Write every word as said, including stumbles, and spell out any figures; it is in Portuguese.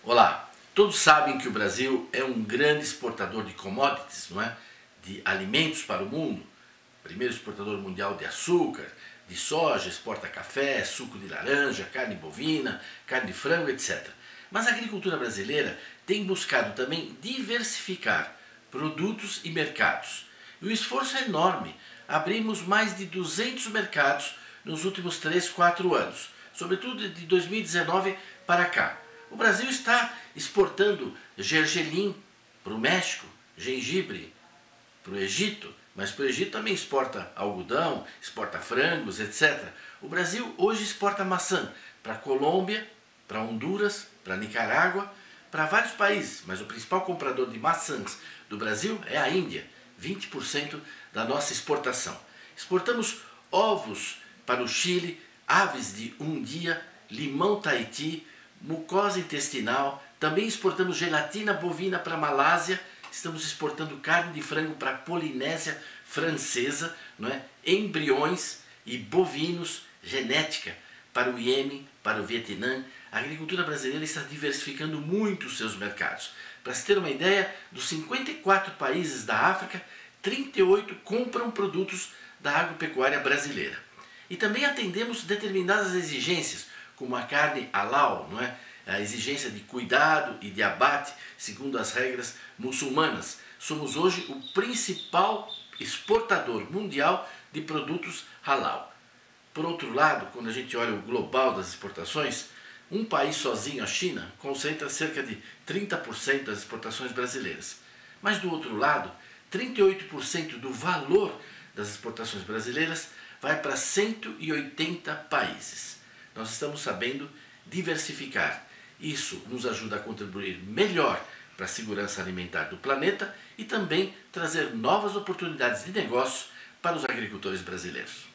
Olá, todos sabem que o Brasil é um grande exportador de commodities, não é? De alimentos para o mundo. Primeiro exportador mundial de açúcar, de soja, exporta café, suco de laranja, carne bovina, carne de frango, etcétera. Mas a agricultura brasileira tem buscado também diversificar produtos e mercados. E o esforço é enorme. Abrimos mais de duzentos mercados nos últimos três, quatro anos, sobretudo de dois mil e dezenove para cá. O Brasil está exportando gergelim para o México, gengibre para o Egito, mas para o Egito também exporta algodão, exporta frangos, etcétera. O Brasil hoje exporta maçã para a Colômbia, para Honduras, para Nicarágua, para vários países, mas o principal comprador de maçãs do Brasil é a Índia, vinte por cento da nossa exportação. Exportamos ovos para o Chile, aves de um dia, limão Tahiti, mucosa intestinal, também exportamos gelatina bovina para a Malásia, estamos exportando carne de frango para a Polinésia Francesa, não é? Embriões e bovinos, genética para o Iêmen, para o Vietnã. A agricultura brasileira está diversificando muito os seus mercados. Para se ter uma ideia, dos cinquenta e quatro países da África, trinta e oito compram produtos da agropecuária brasileira. E também atendemos determinadas exigências, como a carne halal, não é? A exigência de cuidado e de abate segundo as regras muçulmanas. Somos hoje o principal exportador mundial de produtos halal. Por outro lado, quando a gente olha o global das exportações, um país sozinho, a China, concentra cerca de trinta por cento das exportações brasileiras. Mas do outro lado, trinta e oito por cento do valor das exportações brasileiras vai para cento e oitenta países. Nós estamos sabendo diversificar. Isso nos ajuda a contribuir melhor para a segurança alimentar do planeta e também trazer novas oportunidades de negócio para os agricultores brasileiros.